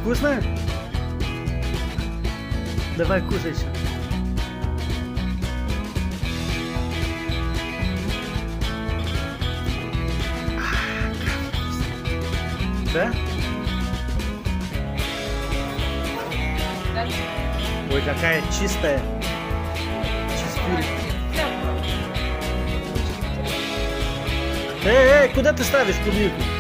Вкусная? Давай, кушай еще. Да? Ой, какая чистая. Чистюля. Эй, куда ты ставишь клубнику?